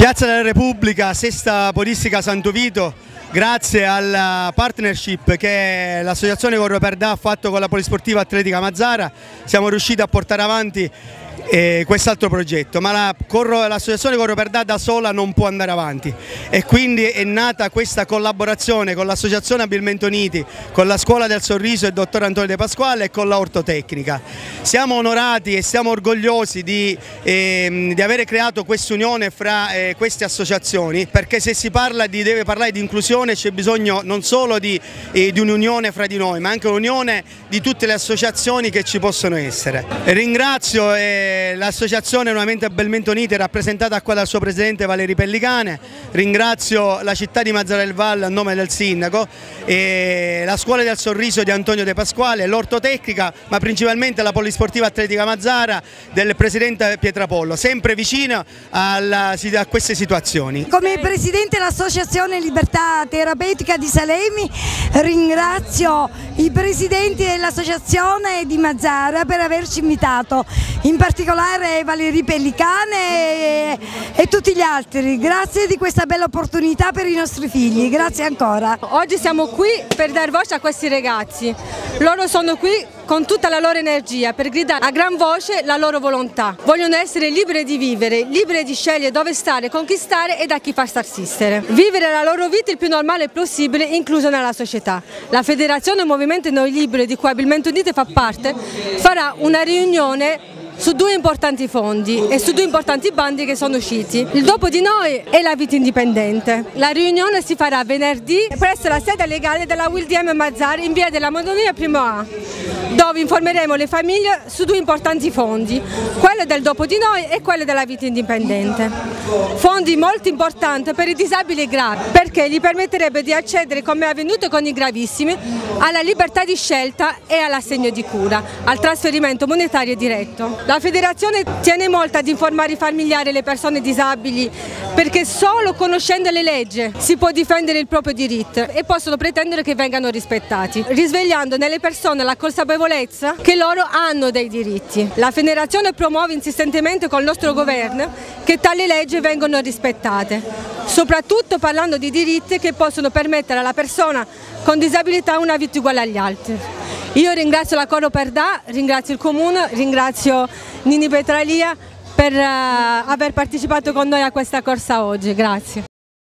Piazza della Repubblica, Sesta Podistica Santo Vito, grazie alla partnership che l'associazione Corro per Da ha fatto con la Polisportiva Atletica Mazara, siamo riusciti a portare avanti quest'altro progetto, ma l'associazione Corro per Da sola non può andare avanti e quindi è nata questa collaborazione con l'associazione Abilmente Uniti, con la Scuola del Sorriso e il dottor Antonio De Pasquale e con la Ortotecnica. Siamo onorati e siamo orgogliosi di avere creato quest'unione fra queste associazioni, perché se si deve parlare di inclusione c'è bisogno non solo di un'unione fra di noi, ma anche un'unione di tutte le associazioni che ci possono essere. Ringrazio l'associazione nuovamente Abilmente Uniti, rappresentata qua dal suo presidente Valerio Pellicane, ringrazio la città di Mazara del Vallo a nome del sindaco, la Scuola del Sorriso di Antonio De Pasquale, l'Ortotecnica, ma principalmente la Polisportiva Atletica Mazara del presidente Pietrapollo, sempre vicino a queste situazioni. Come presidente dell'Associazione Libertà Terapeutica di Salemi ringrazio i presidenti dell'associazione di Mazara per averci invitato, in particolare Valerio Pellicane e tutti gli altri. Grazie di questa bella opportunità per i nostri figli, grazie ancora. Oggi siamo qui per dar voce a questi ragazzi, loro sono qui con tutta la loro energia per gridare a gran voce la loro volontà. Vogliono essere liberi di vivere, liberi di scegliere dove stare, conquistare e da chi far starsistere. Vivere la loro vita il più normale possibile, incluso nella società. La Federazione Movimento Noi Liberi, di cui Abilmente Uniti fa parte, farà una riunione su due importanti fondi e su due importanti bandi che sono usciti, il Dopo di Noi e la Vita Indipendente. La riunione si farà venerdì presso la sede legale della WILDM Mazara in via della Madonia 1A, dove informeremo le famiglie su due importanti fondi, quello del Dopo di Noi e quello della Vita Indipendente. Fondi molto importanti per i disabili gravi, perché gli permetterebbe di accedere, come è avvenuto con i gravissimi, alla libertà di scelta e all'assegno di cura, al trasferimento monetario diretto. La Federazione tiene molto ad informare i familiari e le persone disabili, perché solo conoscendo le leggi si può difendere il proprio diritto e possono pretendere che vengano rispettati, risvegliando nelle persone la consapevolezza che loro hanno dei diritti. La Federazione promuove insistentemente col nostro governo che tali leggi vengano rispettate, soprattutto parlando di diritti che possono permettere alla persona con disabilità una vita uguale agli altri. Io ringrazio la Corro per Da, ringrazio il Comune, ringrazio Nini Petralia per aver partecipato con noi a questa corsa oggi. Grazie.